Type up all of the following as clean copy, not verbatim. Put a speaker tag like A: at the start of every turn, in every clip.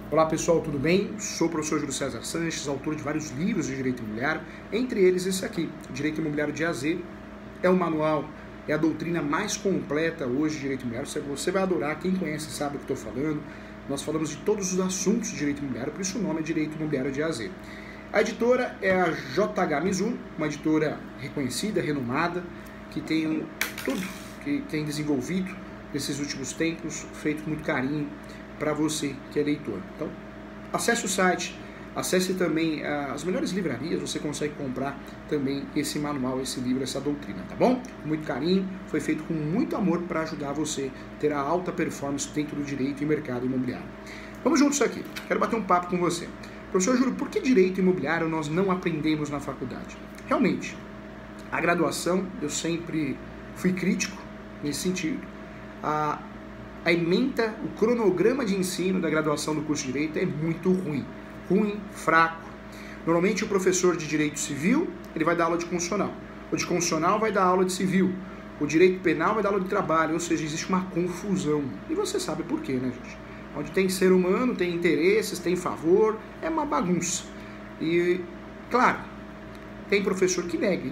A: Olá pessoal, tudo bem? Sou o professor Júlio César Sanches, autor de vários livros de direito imobiliário, entre eles esse aqui, Direito Imobiliário de A a Z. É o manual, é a doutrina mais completa hoje de direito imobiliário. Você vai adorar, quem conhece sabe o que estou falando. Nós falamos de todos os assuntos de direito imobiliário, por isso o nome é Direito Imobiliário de A a Z. A editora é a JH Mizuno, uma editora reconhecida, renomada, que tem tudo que tem desenvolvido nesses últimos tempos, feito com muito carinho para você que é leitor. Então, acesse o site, acesse também as melhores livrarias, você consegue comprar também esse manual, esse livro, essa doutrina, tá bom? Com muito carinho, foi feito com muito amor para ajudar você a ter a alta performance dentro do direito e mercado imobiliário. Vamos juntos aqui, quero bater um papo com você. Professor Júlio, por que direito imobiliário nós não aprendemos na faculdade? Realmente, a graduação, eu sempre fui crítico nesse sentido. A ementa, o cronograma de ensino da graduação do curso de Direito é muito ruim, fraco. Normalmente o professor de Direito Civil, ele vai dar aula de constitucional. O de constitucional vai dar aula de civil. O Direito Penal vai dar aula de trabalho, ou seja, existe uma confusão. E você sabe por quê, né, gente? Onde tem ser humano, tem interesses, tem favor, é uma bagunça. E, claro, tem professor que nega.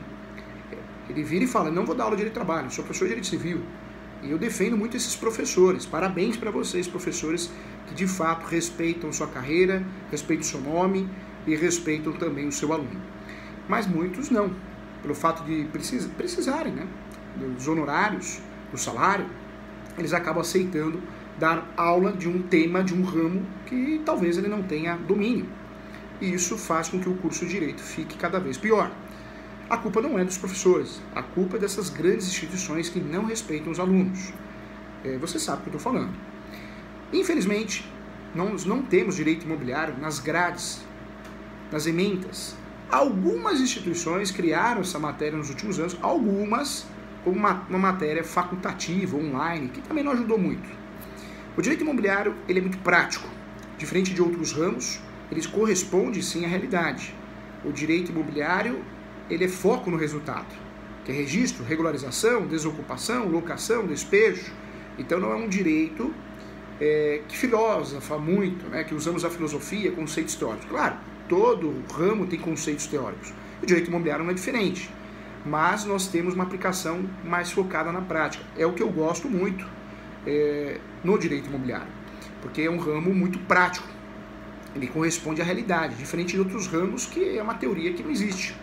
A: Ele vira e fala, não vou dar aula de Direito do Trabalho, sou professor de Direito Civil. E eu defendo muito esses professores. Parabéns para vocês, professores, que de fato respeitam sua carreira, respeitam o seu nome e respeitam também o seu aluno. Mas muitos não, pelo fato de precisarem, né, dos honorários, do salário, eles acabam aceitando dar aula de um tema, de um ramo que talvez ele não tenha domínio. E isso faz com que o curso de Direito fique cada vez pior. A culpa não é dos professores, a culpa é dessas grandes instituições que não respeitam os alunos. Você sabe o que eu estou falando. Infelizmente, nós não temos direito imobiliário nas grades, nas ementas. Algumas instituições criaram essa matéria nos últimos anos, algumas como uma matéria facultativa, online, que também não ajudou muito. O direito imobiliário ele é muito prático. Diferente de outros ramos, ele corresponde sim à realidade. O direito imobiliário ele é foco no resultado, que é registro, regularização, desocupação, locação, despejo. Então não é um direito que filosofa muito, né, que usamos a filosofia, conceitos teóricos. Claro, todo ramo tem conceitos teóricos. O direito imobiliário não é diferente, mas nós temos uma aplicação mais focada na prática. É o que eu gosto muito no direito imobiliário, porque é um ramo muito prático. Ele corresponde à realidade, diferente de outros ramos que é uma teoria que não existe.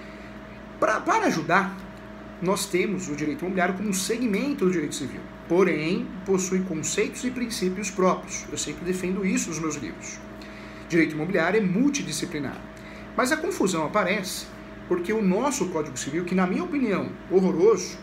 A: Para ajudar, nós temos o direito imobiliário como um segmento do direito civil, porém possui conceitos e princípios próprios. Eu sempre defendo isso nos meus livros. Direito imobiliário é multidisciplinar, mas a confusão aparece porque o nosso Código Civil, que na minha opinião, horroroso,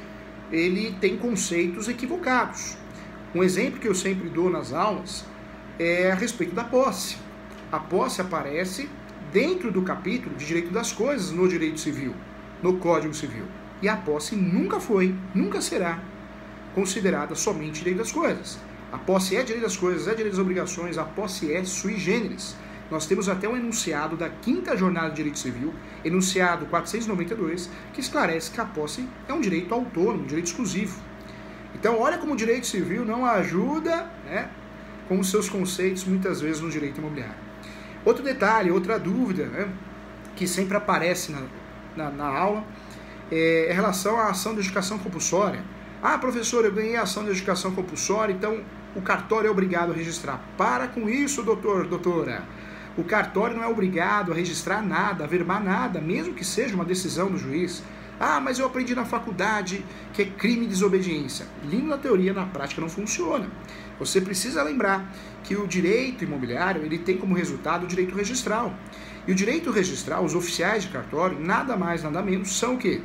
A: ele tem conceitos equivocados. Um exemplo que eu sempre dou nas aulas é a respeito da posse. A posse aparece dentro do capítulo de direito das coisas no direito civil, no Código Civil. E a posse nunca foi, nunca será considerada somente direito das coisas. A posse é direito das coisas, é direito das obrigações, a posse é sui generis. Nós temos até um enunciado da 5ª Jornada de Direito Civil, enunciado 492, que esclarece que a posse é um direito autônomo, um direito exclusivo. Então, olha como o direito civil não ajuda, né, com os seus conceitos, muitas vezes, no direito imobiliário. Outro detalhe, outra dúvida, né, que sempre aparece na aula, é em relação à ação de adjudicação compulsória. Ah, professor, eu ganhei a ação de adjudicação compulsória, então o cartório é obrigado a registrar. Para com isso, doutora. O cartório não é obrigado a registrar nada, a verbar nada, mesmo que seja uma decisão do juiz. Ah, mas eu aprendi na faculdade que é crime de desobediência. Lindo na teoria, na prática não funciona. Você precisa lembrar que o direito imobiliário ele tem como resultado o direito registral. E o direito registral, os oficiais de cartório, nada mais, nada menos, são o quê?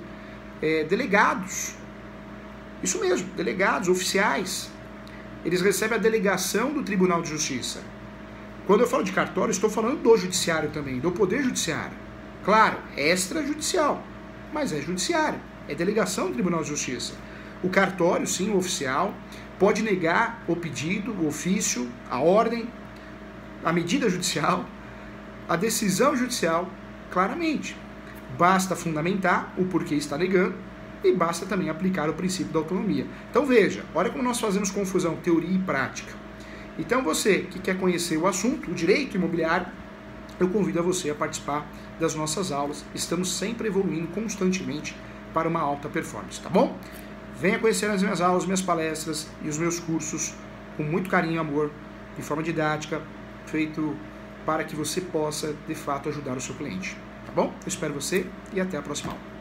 A: Delegados. Isso mesmo, delegados, oficiais. Eles recebem a delegação do Tribunal de Justiça. Quando eu falo de cartório, estou falando do judiciário também, do poder judiciário. Claro, extrajudicial, mas é judiciário, é delegação do Tribunal de Justiça. O cartório, sim, o oficial, pode negar o pedido, o ofício, a ordem, a medida judicial, a decisão judicial, claramente. Basta fundamentar o porquê está negando e basta também aplicar o princípio da autonomia. Então veja, olha como nós fazemos confusão, teoria e prática. Então você que quer conhecer o assunto, o direito imobiliário, eu convido a você a participar das nossas aulas. Estamos sempre evoluindo constantemente para uma alta performance, tá bom? Venha conhecer as minhas aulas, minhas palestras e os meus cursos com muito carinho e amor, de forma didática, feito para que você possa, de fato, ajudar o seu cliente, tá bom? Eu espero você e até a próxima aula.